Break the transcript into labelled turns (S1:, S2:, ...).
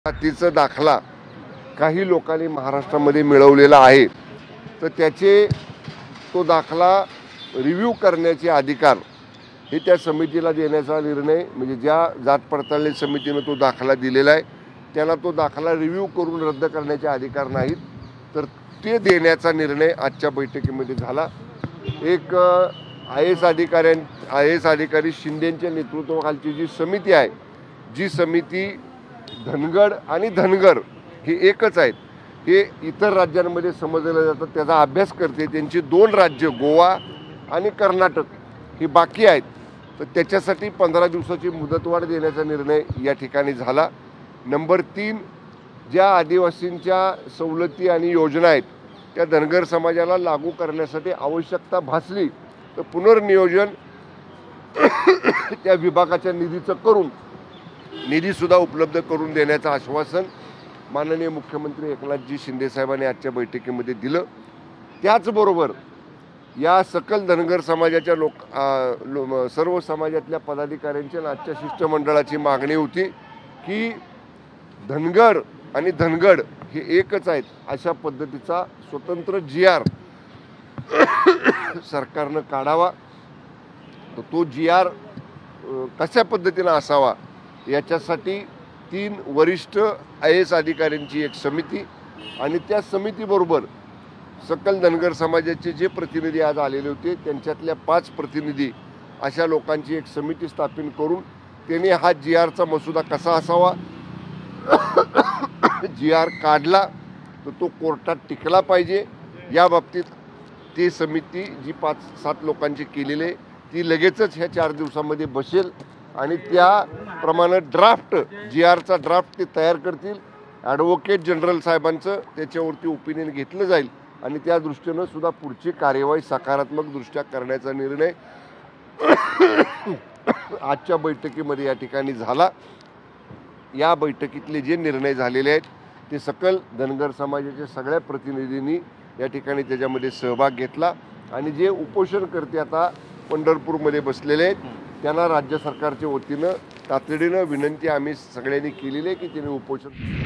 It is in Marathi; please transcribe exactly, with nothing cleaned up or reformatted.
S1: जातीचा दाखला काही लोकांनी महाराष्ट्रामध्ये मिळवलेला आहे, तर त्याचे तो दाखला रिव्ह्यू करण्याचे अधिकार हे त्या समितीला देण्याचा निर्णय, म्हणजे ज्या जात पडताळणी समितीने तो दाखला दिलेला आहे त्याला तो दाखला रिव्ह्यू करून रद्द करण्याचे अधिकार नाहीत, तर ते देण्याचा निर्णय आजच्या बैठकीमध्ये झाला। एक आय एस अधिकाऱ्यां आय एस अधिकारी शिंदेच्या नेतृत्वाखालची जी समिती आहे, जी समिती धनगड आणि धनगर हे एकच आहेत, हे इतर राज्यांमध्ये समजलं जातं, त्याचा अभ्यास करते। त्यांची दोन राज्य गोवा आणि कर्नाटक ही बाकी आहेत, तर त्याच्यासाठी पंधरा दिवसाची मुदतवाढ देण्याचा निर्णय या ठिकाणी झाला। नंबर तीन, ज्या आदिवासींच्या सवलती आणि योजना आहेत त्या धनगर समाजाला लागू करण्यासाठी आवश्यकता भासली तर पुनर्नियोजन त्या विभागाच्या निधीचं करून निधीसुद्धा उपलब्ध करून देण्याचं आश्वासन माननीय मुख्यमंत्री एकनाथजी शिंदे साहेबांनी आजच्या बैठकीमध्ये दिलं। त्याचबरोबर या सकल धनगर समाजाच्या लोक लो, सर्व समाजातल्या पदाधिकाऱ्यांची आजच्या शिष्टमंडळाची मागणी होती की धनगर आणि धनगड हे एकच आहेत अशा पद्धतीचा स्वतंत्र जी आर सरकारनं काढावा। तर तो जी आर कशा पद्धतीनं असावा याच्यासाठी तीन वरिष्ठ आय एस अधिकाऱ्यांची एक समिती आणि त्या समितीबरोबर सकल धनगर समाजाचे जे प्रतिनिधी आज आलेले होते त्यांच्यातल्या पाच प्रतिनिधी अशा लोकांची एक समिती स्थापन करून त्यांनी हा जी आरचा मसुदा कसा असावा, जी आर काढला तर तो कोर्टात टिकला पाहिजे या बाबतीत ती समिती जी पाच सात लोकांची केलेली आहे ती लगेचच ह्या चार दिवसामध्ये बसेल आणि त्याप्रमाणे ड्राफ्ट जी आरचा ड्राफ्ट ते तयार करतील। ॲडव्होकेट जनरल साहेबांचं त्याच्यावरती ओपिनियन घेतलं जाईल आणि त्या दृष्टीनं सुद्धा पुढची कार्यवाही सकारात्मकदृष्ट्या करण्याचा निर्णय आजच्या बैठकीमध्ये या ठिकाणी झाला। या बैठकीतले जे निर्णय झालेले आहेत ते सकल धनगर समाजाच्या सगळ्या प्रतिनिधींनी या ठिकाणी त्याच्यामध्ये सहभाग घेतला आणि जे उपोषणकर्ते आता पंढरपूरमध्ये बसलेले आहेत त्यांना राज्य सरकारच्या वतीनं तातडीनं विनंती आम्ही सगळ्यांनी केलेली आहे की त्यांनी उपोषण